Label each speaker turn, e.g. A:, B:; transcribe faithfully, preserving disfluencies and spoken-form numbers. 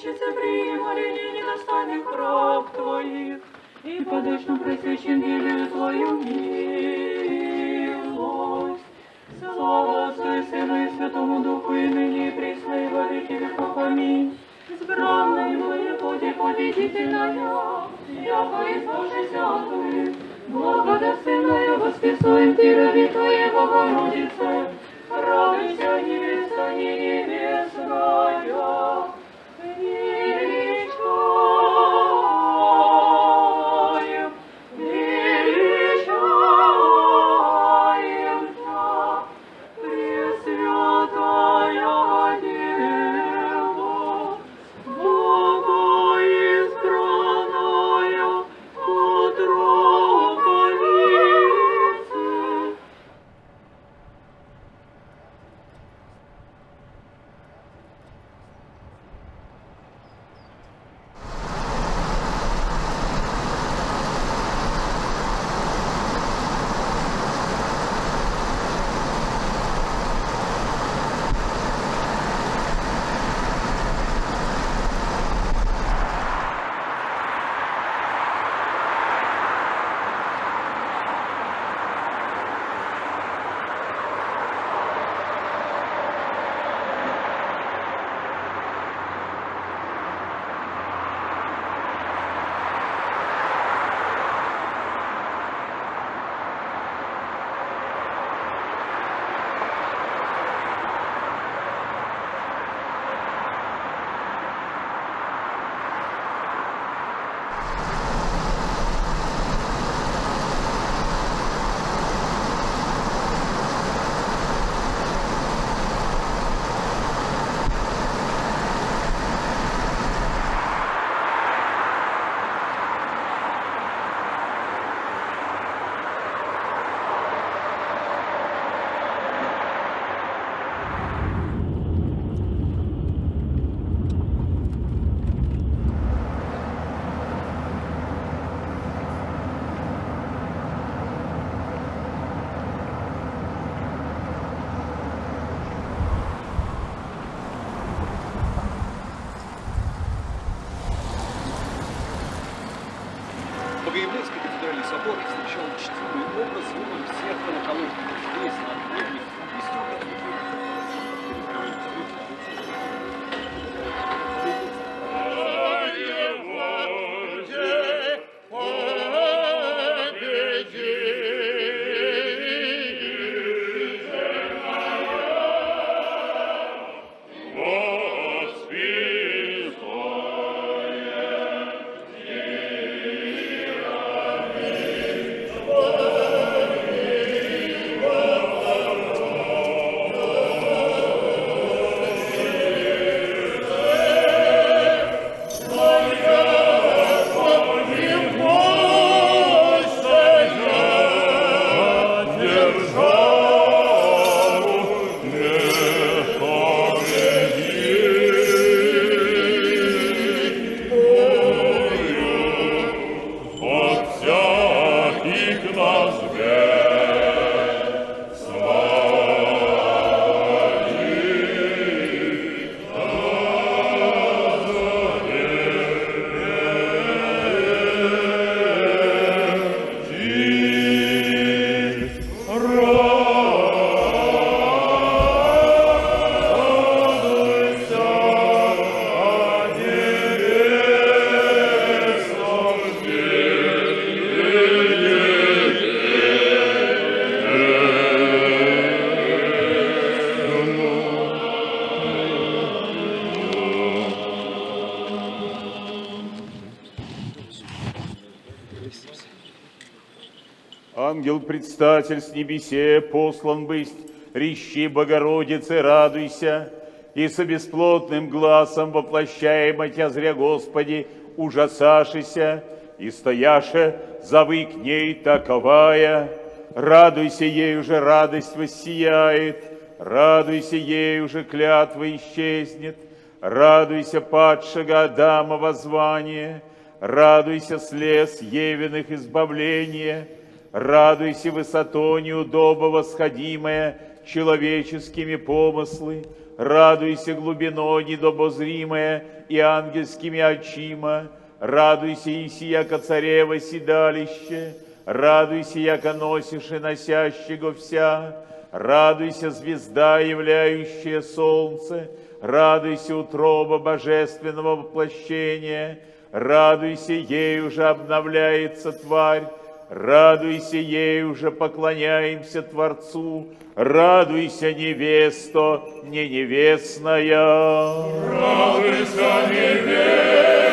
A: владычице, прими моление недостойных раб Твоих, и подашь нам просвещен верою Твою милость. Слава Отцу и Сыну и Святому Духу, и ныне и присно, и во веки веков. Аминь. Избранная моя плоти победительная, яко избавшийся от злых, благодостойная восписуем Тирови Твоей Богородице, радуйся, невеста не небесная, величаем, величаем Тя, Пресвятая Дева, Богоизбранная Богородице.
B: Богоявленский кафедральный собор встречал чтимый образ выбор всех моноколонных здесь, на древних
C: Ангел-предстатель с небесе послан быть, рещи, Богородице, радуйся, и со бесплотным глазом воплощаемо Тя зря, Господи, ужасашися, и стояше завы к ней таковая. Радуйся, ей уже радость воссияет, радуйся, ей уже клятва исчезнет, радуйся, падшего Адама воззвание, радуйся, слез Евиных избавления, радуйся, высото неудобо восходимая человеческими помыслы, радуйся глубиной недобозримая и ангельскими очима, радуйся, иси, яко царево седалище, радуйся, яко носишь и носящего вся, радуйся, звезда, являющая солнце, радуйся, утроба божественного воплощения, радуйся, ей уже обновляется тварь, радуйся, ей уже поклоняемся Творцу, радуйся, невесто, не невестная.
D: Радуйся, невеста.